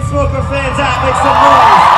Chainsmoker fans at? Make some noise.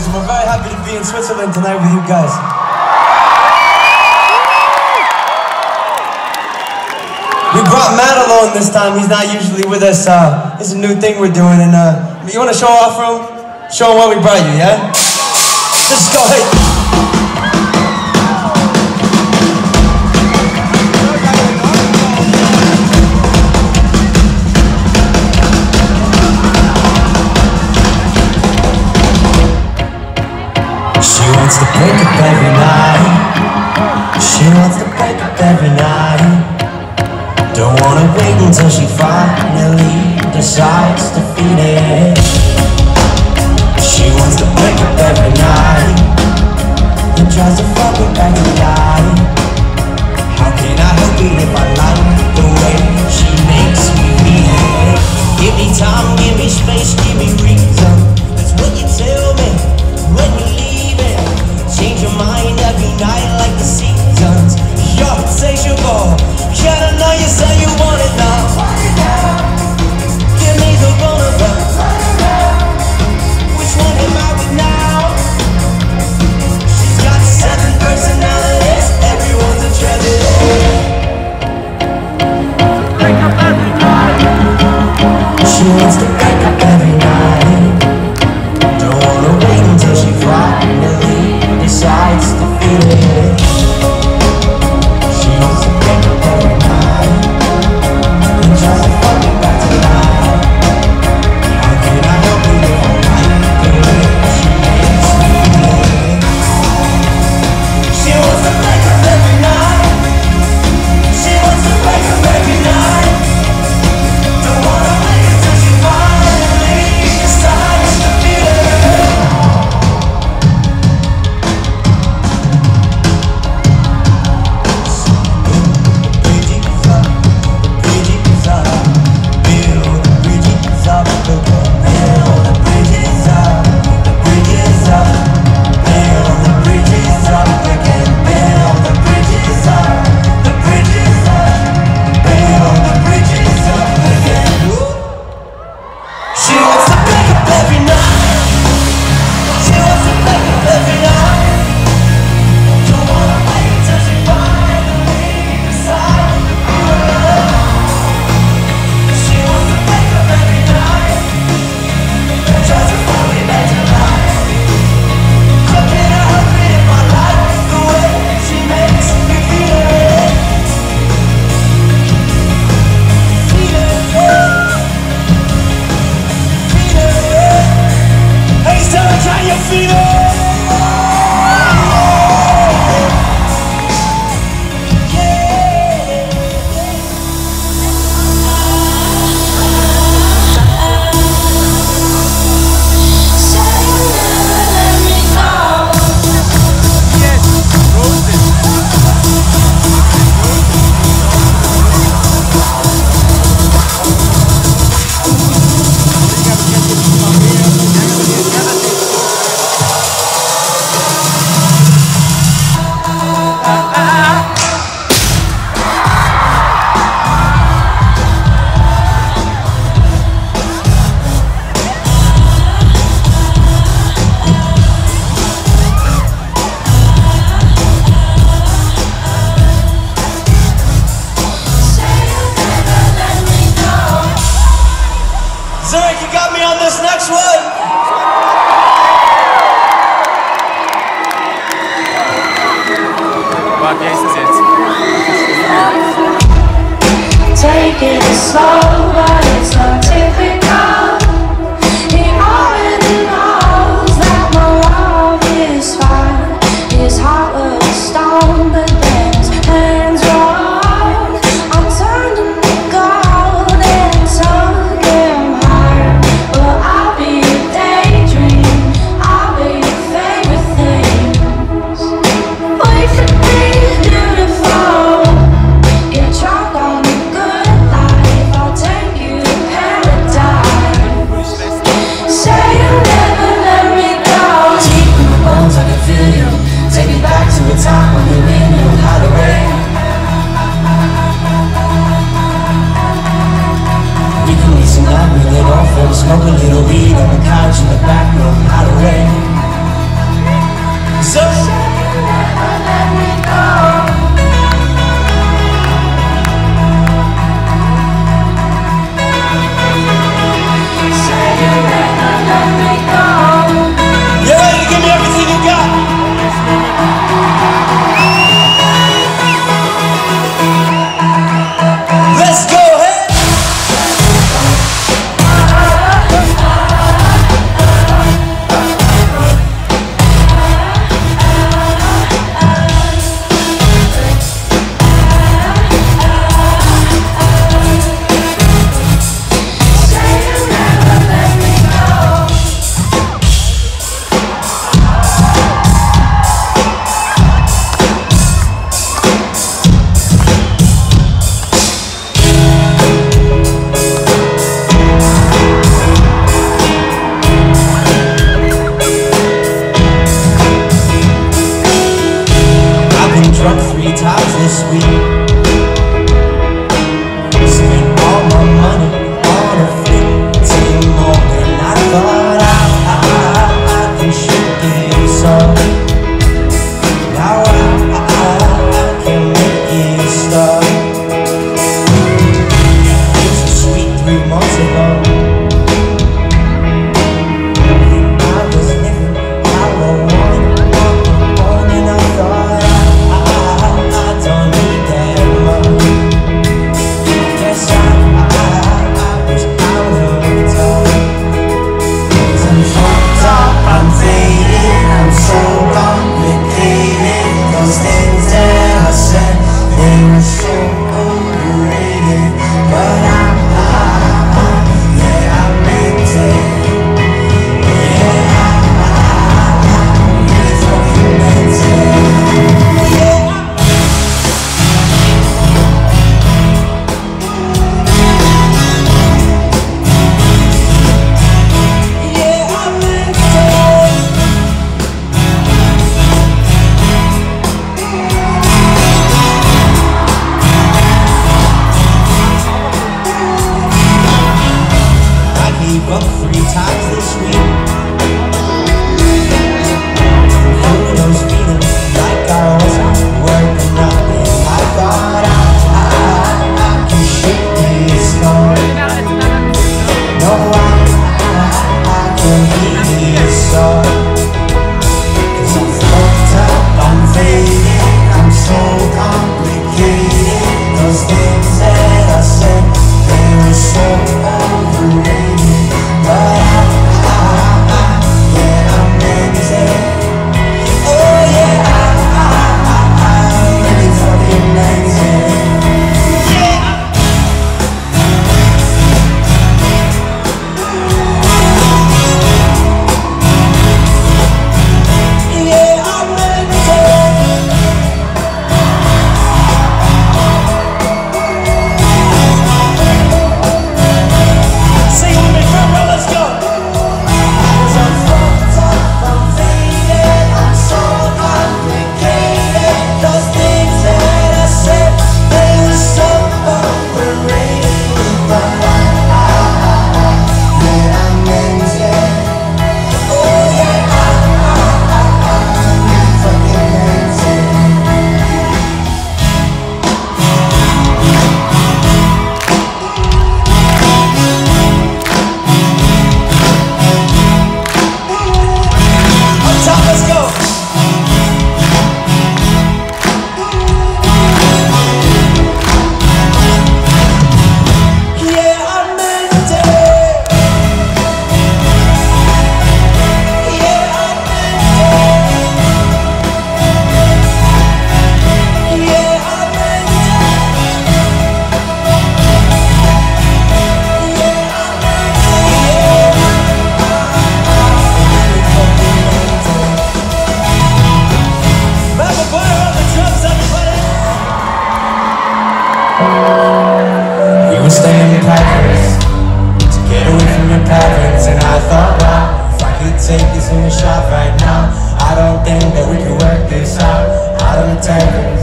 and we're very happy to be in Switzerland tonight with you guys. We brought Matt along this time. He's not usually with us. It's a new thing we're doing, and you want to show off for him? Show him what we brought you, yeah? Just go ahead. She wants to break up every night. She wants to break up every night. Don't wanna wait until she finally decides to feed it. She wants to break up every night and tries to fuck with every night. How can I help it if I like the way she makes me feel? Give me time, give me space, give me reason. That's what you tell me when you leave it. Change your mind every night like the seasons. You're insatiable. Gotta know you say you want it now. Give me the runabout. really a start. 'Cause I'm fucked up, I'm faded, I'm so complicated. Those things that I said, they were so overrated. But yeah, I'm into it. Oh yeah, I'm really fucking into it. Staying in Paris to get away from your parents, and I thought, wow, if I could take this in a shot right now, I don't think that we could work this out. Out of the tankers,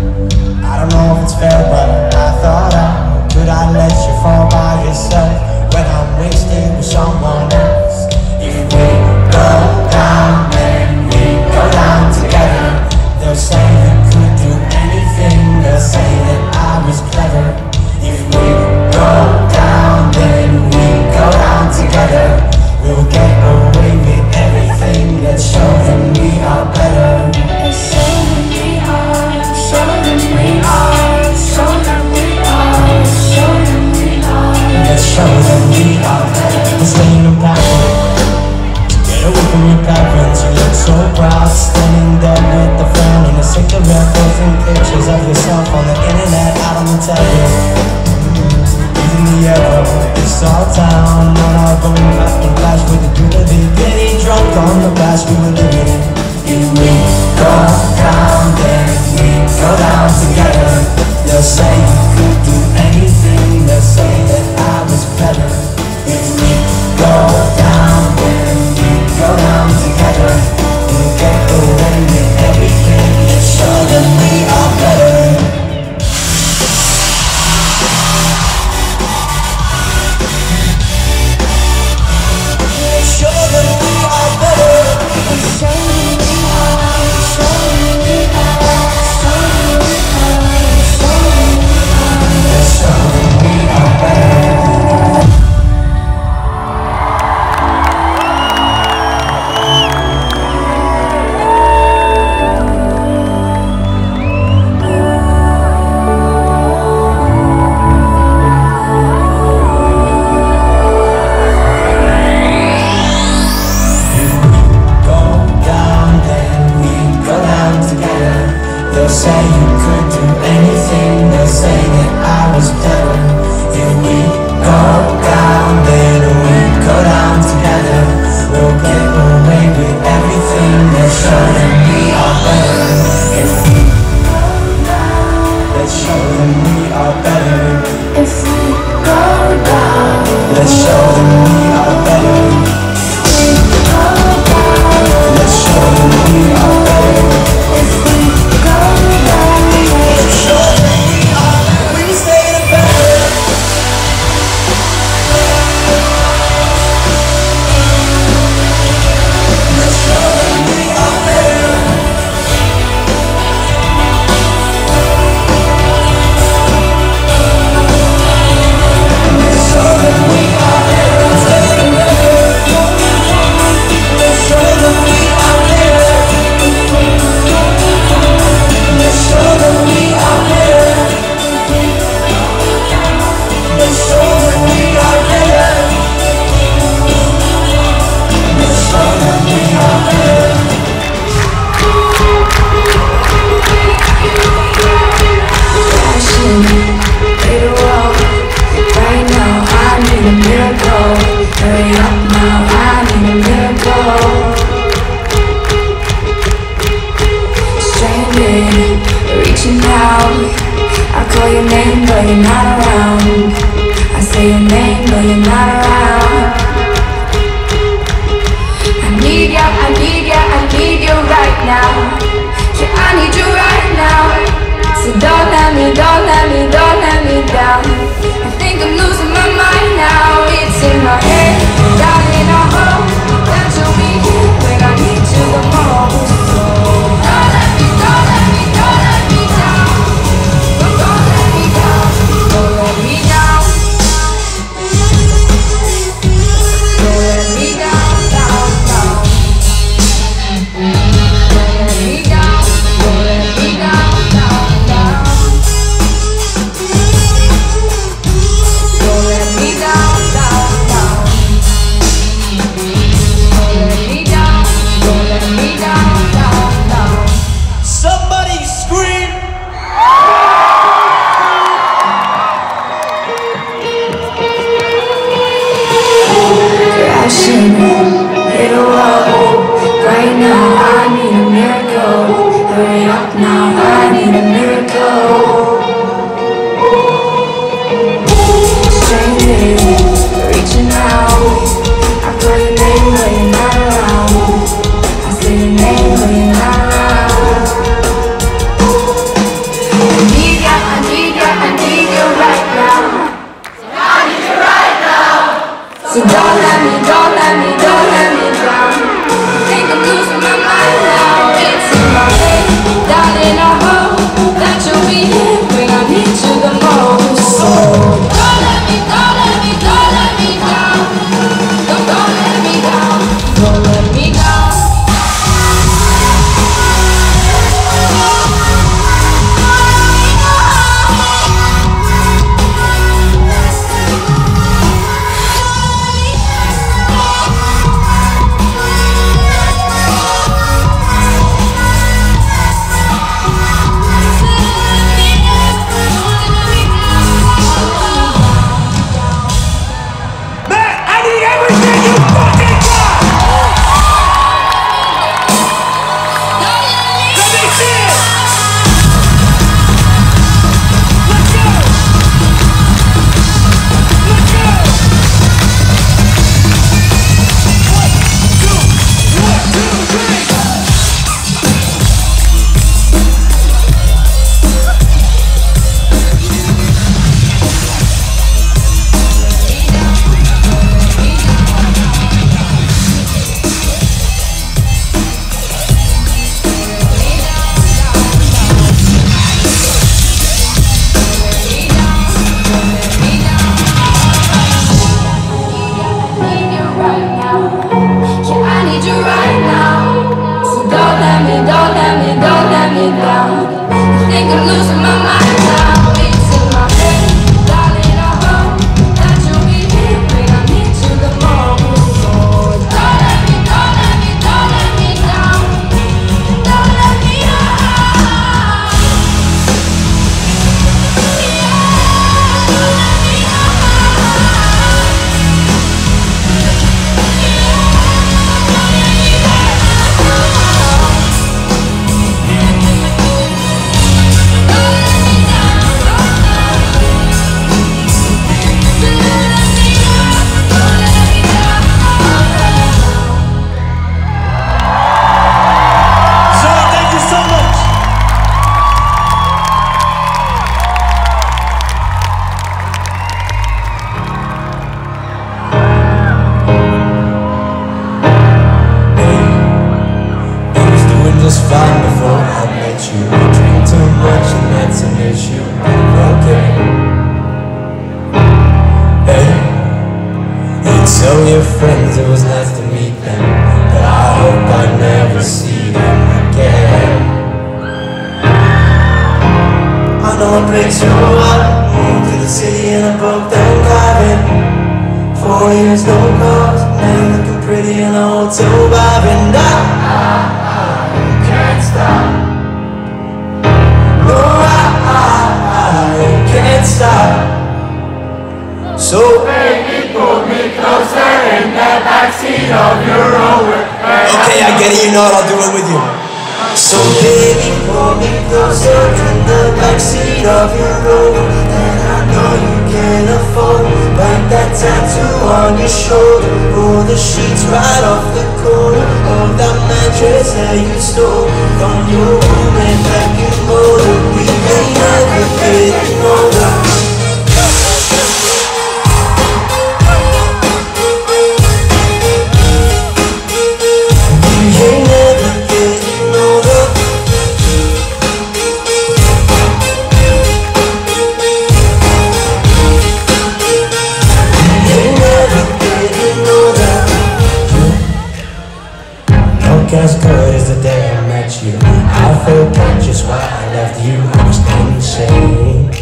I don't know if it's fair, but I thought, could I let you fall by yourself when I'm wasted with someone else? If we go down, then we go down together. They'll say you could do anything, they'll say that I was clever. If we go down, then we go down together. We'll get away with everything. Let's show them we are better. Let's show them we are, show them we are, show them we are, show them we are. Let's show them we are better. We're staying in Paris to get away from your parents. You look so proud, standing there with a friend and a cigarette, posting pictures of yourself on the internet, out on the television. In the air, this small town, on our own back and flash with the unity, getting drunk on the past we were living in. If we go down, then we go down together. They'll say you could do anything, they'll say that I was better. If we go down, then we go down together. We'll get away with everything. Let's show them we are better. Say you could do anything, they'll say that I was better. If we go down, then we go down together. We'll get away with everything, let's show them we are better. If we go down, let's show them we are better. If we go down, let's show them we are better. if we go down, let's show them we are better. if we go down, let's show them we are better. We stay in Paris. Let's show them we are better. now. Yeah, I need you right now. So don't let me, don't let me, don't let me down. I think I'm losing my mind now. It's in my head, darling, I hope that you'll be here when I need you the most. So don't let me, don't let me, don't let me down. Don't let me down, don't let me down. Don't let me down, down, down. Don't let me down, don't let me down, down, down. Don't let me down, down, down. Don't let me down, don't let me down, down, down. Somebody scream! Crashing, hit a wall. Right now I need a miracle. Hurry up now, I need a miracle. Strangers reaching out. I call your name when you're not around. I say your name when you're not around. I need ya, I need ya, I need you right now. So don't let me, don't let me, don't let me down. I think I'm losing my mind now. It's in my head, darling, I hope that you'll be here when I need you the most. So don't let me, don't let me, don't let me down. Don't let me down, don't let me down. Tell your friends it was nice to meet them, but I hope I never see them again. I know it breaks your heart. Moved to the city in a broke down cabin. 4 years, no cars, now you're looking pretty in a hotel vibe. And I can't stop. No, I can't stop. So Baby, pull me closer in the backseat of your Rover. okay, I get it, you know what, I'll do it with you. So baby, pull me closer in the backseat of your Rover. And I know you can afford, like that tattoo on your shoulder, or the sheets right off the corner of that mansion. mattress that you stole from your roommate back in Boulder. We ain't never getting older. As good as the day I met you, I forgot just why I left you. I was insane.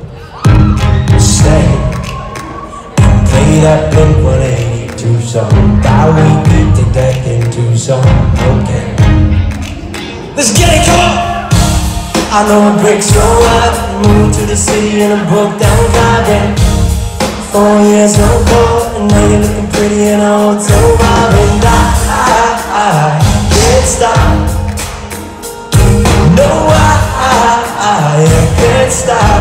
Stay and play that Blink-182 song. That we beat the deck in Tucson. Okay, let's get it, come on! I know it breaks your heart. Moved to the city in a broke down driving. 4 years no call, and now you're looking pretty in a hotel bar. And I can't stop. No, I can't stop.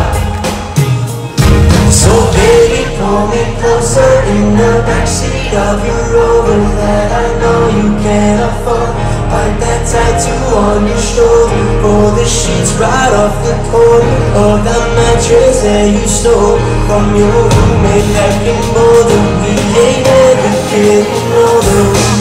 So baby, pull me closer in the backseat of your Rover that I know you can't afford. Wipe that tattoo on your shoulder. Pull the sheets right off the corner of that mattress that you stole from your roommate back in Boulder. We ain't never getting older.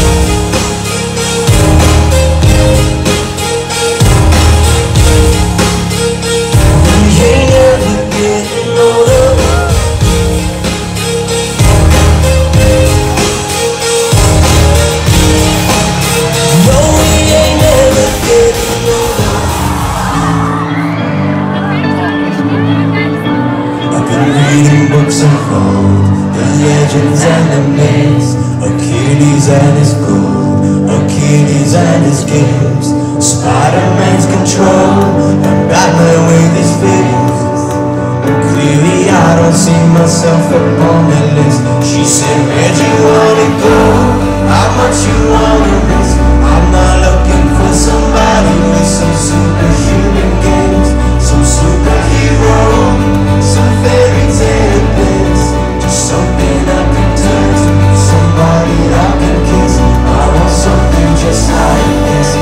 Books unfold, the legends and the myths, Achilles and his gold, Achilles and his gifts, Spider-Man's control, and Batman with his fists. Clearly I don't see myself upon the list. She said, where'd you wanna go? How much you wanna risk? I'm not looking for somebody with some superhuman games, some superhero, some fairy tale bliss, just something I can turn to, somebody I can kiss. I want something just like this.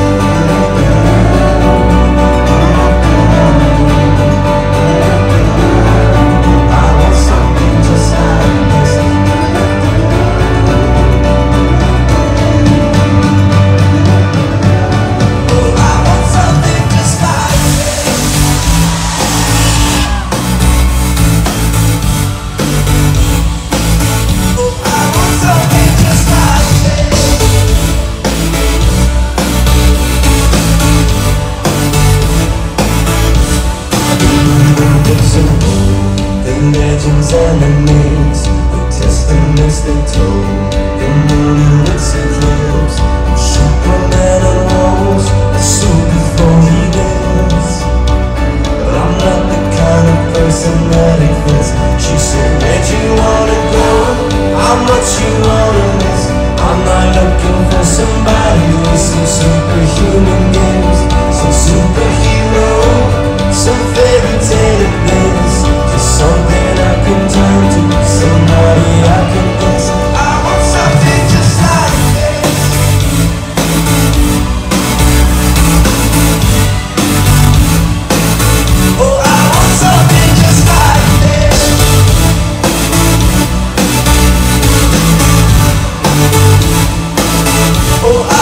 I want something just like this. Oh, I want something just like this. Legends and the myths, the testaments they told, the moon and its eclipse, Superman unrolls the suit before he lives. But I'm not the kind of person that it fits. She said, where'd you wanna go? How much you wanna miss? I'm not looking for somebody with some superhuman games, some superhero, some fairy tale bliss, just something I can turn to, somebody I can miss. I want something just like this. Oh, I want something just like this. Oh,